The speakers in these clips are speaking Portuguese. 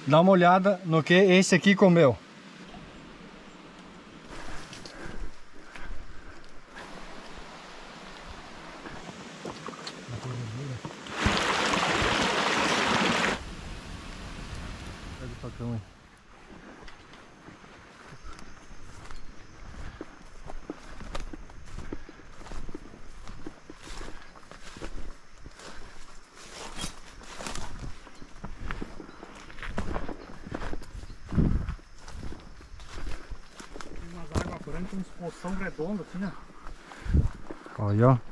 Dá uma olhada no que esse aqui comeu. Pega o facão aí. Branca, uns poção redondo assim, ó. Olha, ó.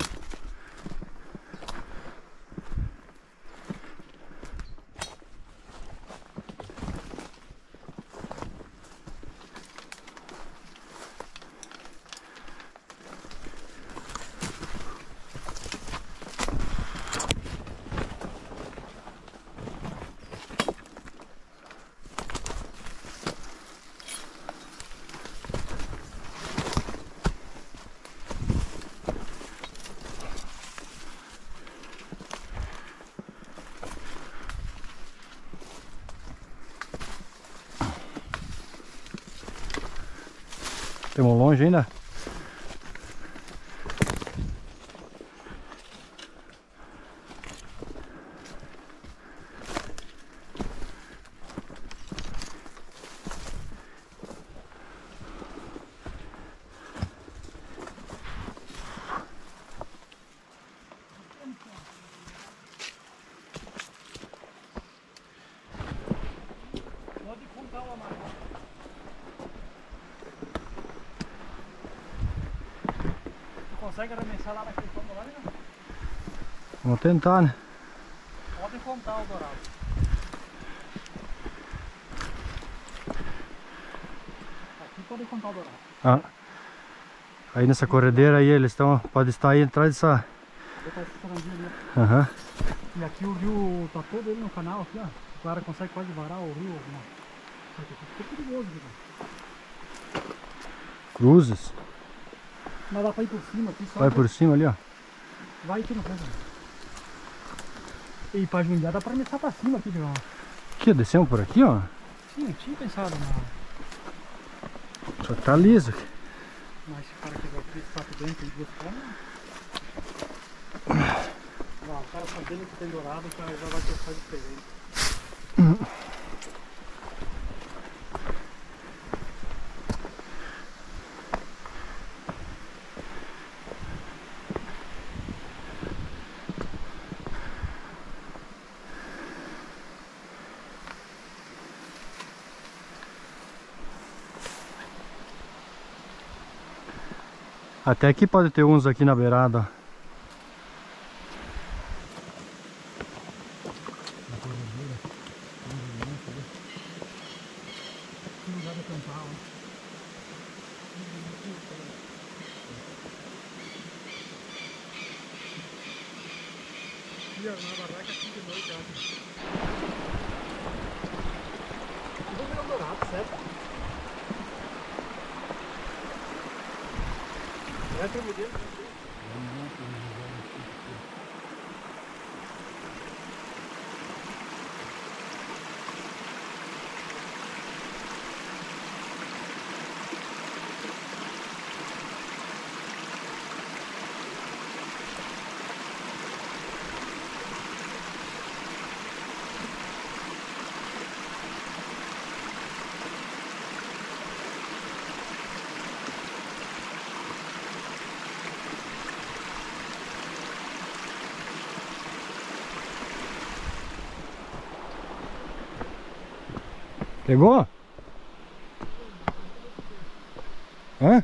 Temos longe ainda? Pode contar o amarelo. Consegue arremessar lá naquele fundo lá, né? Vamos tentar, né? Pode contar o dourado. Aqui pode contar o dourado. Ah. Aí nessa corredeira aí eles estão. Pode estar aí atrás dessa. Vou botar esse sarandinho ali, ó. Aham. E aqui o rio tá todo ele no canal aqui, ó. O cara consegue quase varar o rio. Só que aqui ficou perigoso, cara. Cruzes. Mas dá pra ir por cima aqui só. Vai por cima ali, ó. Vai aqui no fundo. E pra jundiar dá pra começar pra cima aqui, ó. Aqui, descemos por aqui, ó. Sim, eu tinha pensado na. Só que tá liso aqui. Mas esse cara aqui vai ter quatro dentes, tem duas formas. Ó, o cara sabendo que tem dourado, já vai testar diferente. Até aqui pode ter uns aqui na beirada, ó. Que lugar de acampar, ó. E na barraca aqui de noite, ó. Eu vou virar um dourado, certo? É pra me dentro. Pegou? Hã?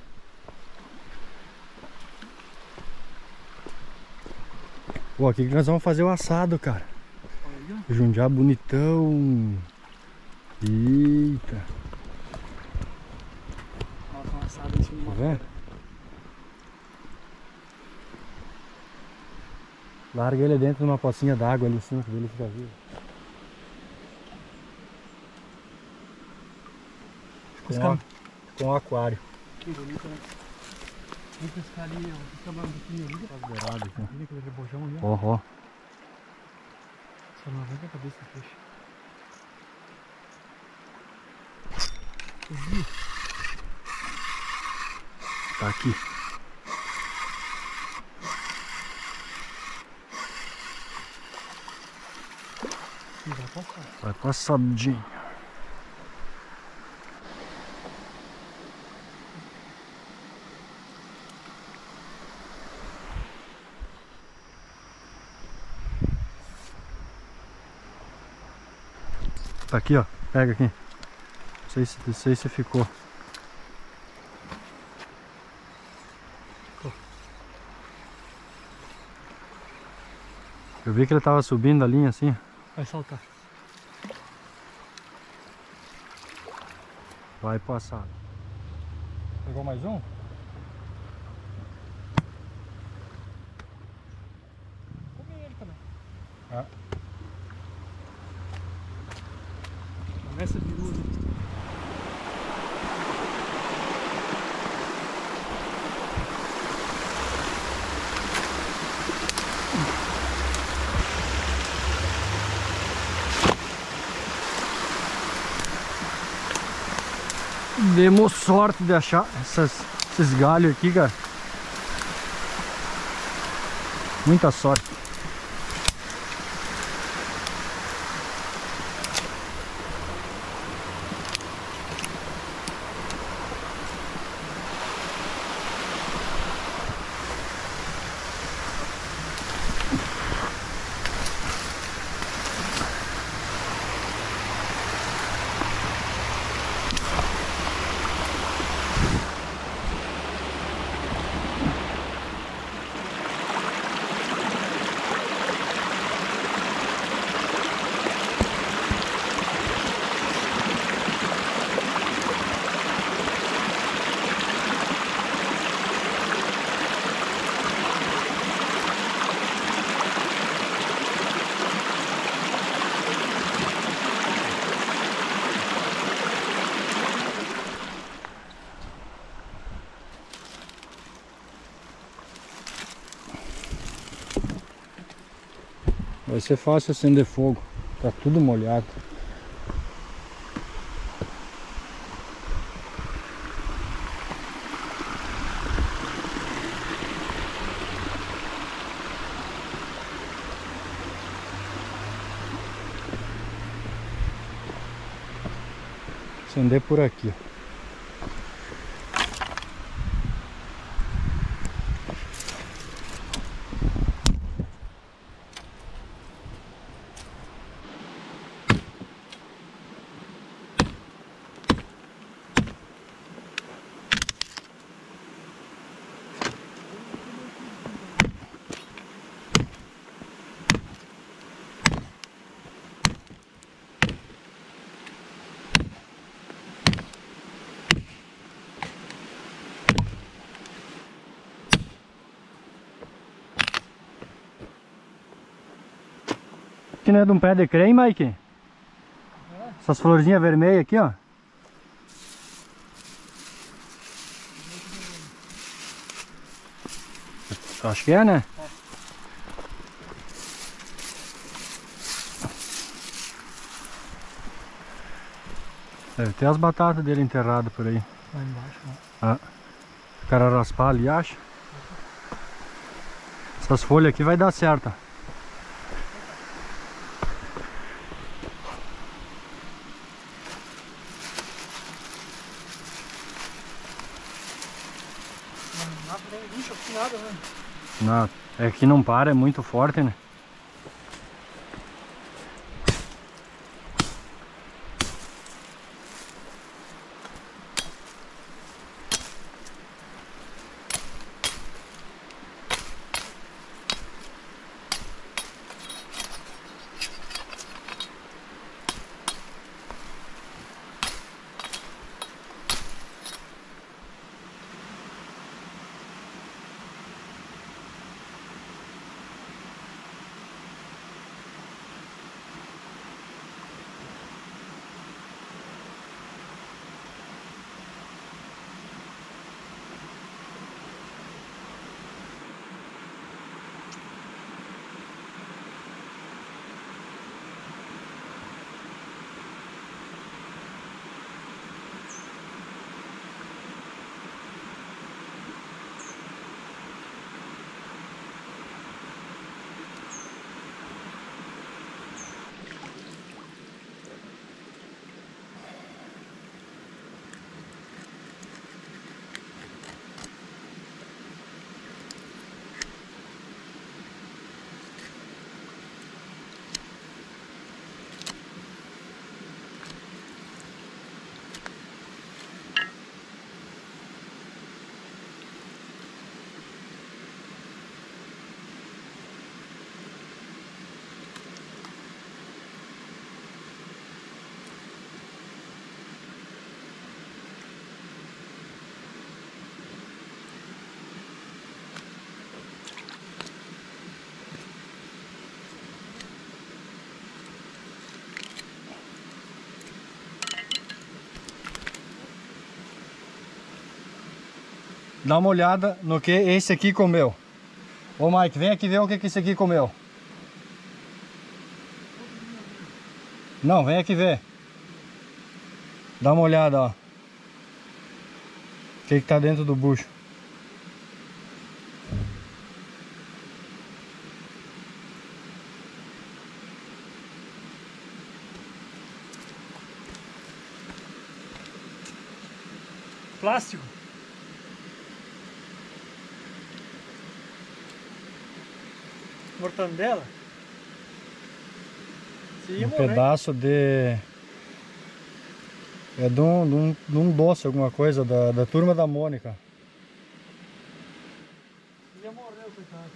Pô, aqui que nós vamos fazer o assado, cara. Jundiá bonitão. Eita. Ó, tá um assado em cima de Tá uma vendo? pedra. Larga ele dentro de uma pocinha d'água ali em cima, que ele fica vivo. Com aquário. Que bonito, né? Vamos pescar ali, ó. Pescar mais um pouquinho ali. Tá beirado aqui. Ali, aquele rebojão ali, ó. Ó. Só não arranca a cabeça do peixe. Tá aqui. Vai passar. Vai passadinho. Tá aqui, ó. Pega aqui. Não sei se ficou. Eu vi que ele tava subindo a linha assim. Vai saltar. Vai passar. Pegou mais um? Comi ele também. Ah. Começa de luz. Demos sorte de achar esses galhos aqui, cara. Muita sorte. Vai ser fácil acender fogo. Tá tudo molhado. Acender por aqui, ó. Que não é de um pé de creme, Mike? É. Essas florzinhas vermelhas aqui, ó. Acho que é, né? Deve ter as batatas dele enterradas por aí. Lá embaixo, né? Ah. O cara raspar ali, acha? Essas folhas aqui vai dar certo. Não tem bicho aqui, nada, né? Não, é que não para, é muito forte, né? Dá uma olhada no que esse aqui comeu. Ô Mike, vem aqui ver o que esse aqui comeu. Não, vem aqui ver. Dá uma olhada, ó. O que tá dentro do bucho. Plástico. Mortandela. Um pedaço de... É de um doce, alguma coisa, da turma da Mônica. Já morreu, coitado.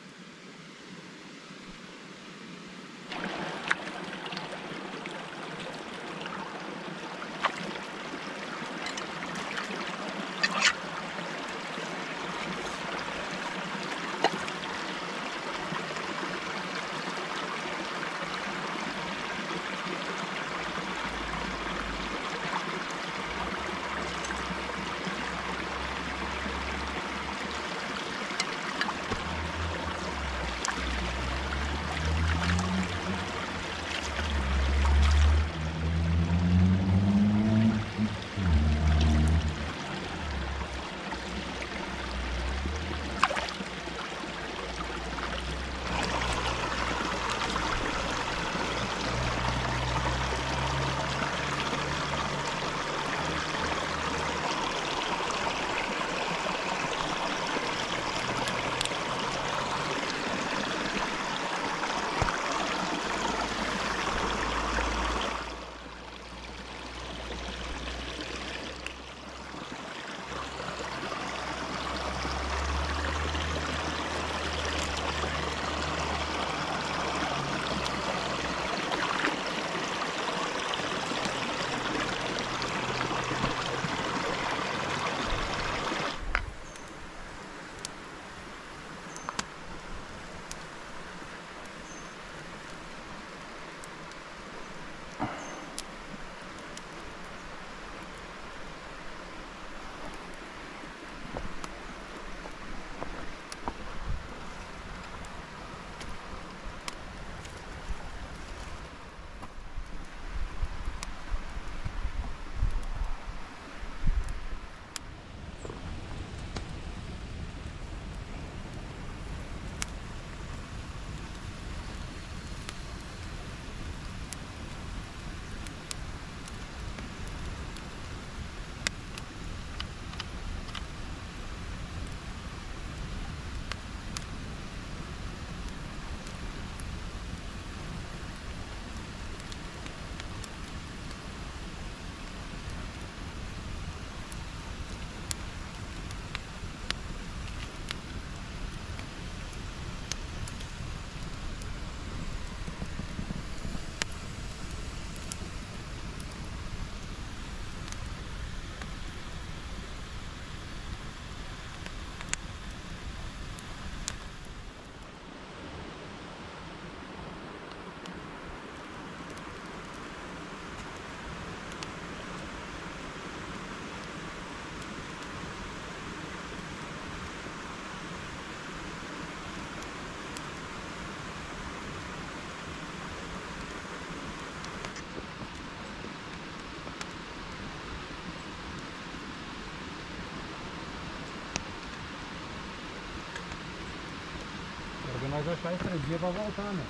Nós achar esse dia pra voltar, né?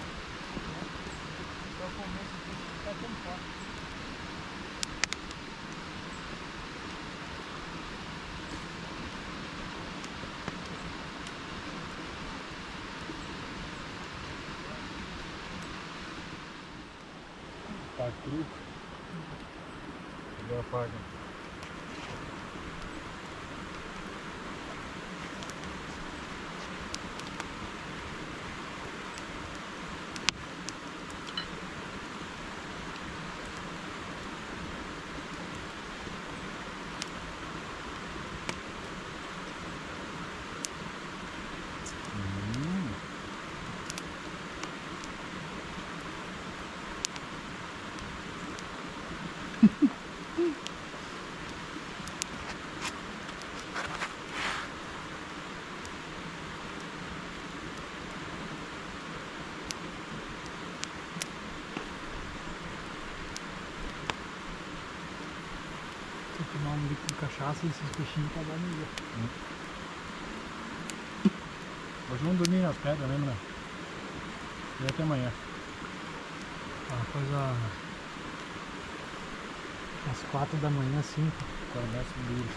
Eu começo a ficar tão forte. Tá cru. Cadê a faca? tomar um litro de cachaça e esses peixinhos pra dar no dia. Hoje vamos dormir nas pedras, lembra? E até amanhã. Coisa às 4 da manhã, 5. Começa o livro.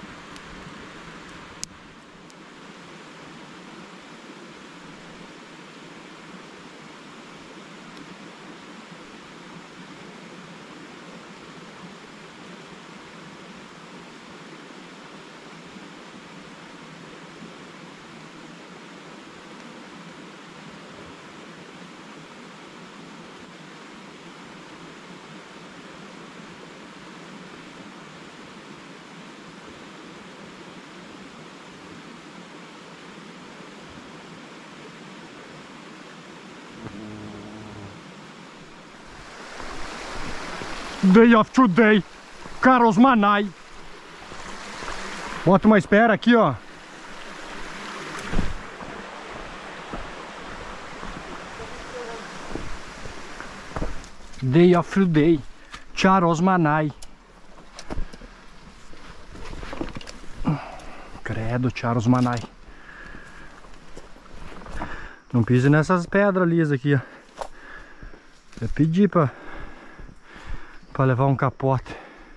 Day of Today, Carlos Manai. Bota uma espera aqui, ó. Day of Today, Charles Manai. Credo, Charles Manai. Não pise nessas pedras lisas aqui, ó. Eu pedi pra levar um capote.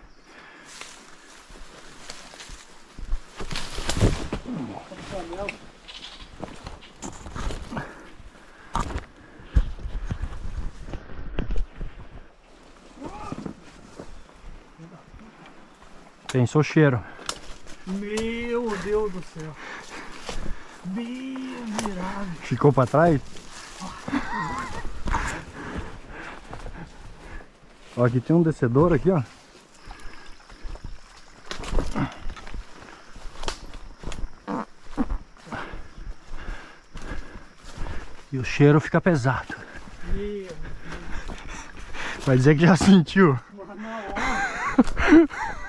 Pensou o cheiro. Meu Deus do céu. Bem virado. Ficou pra trás? Ó, aqui tem um descedor aqui, ó. E o cheiro fica pesado. Vai dizer que já sentiu. Na hora.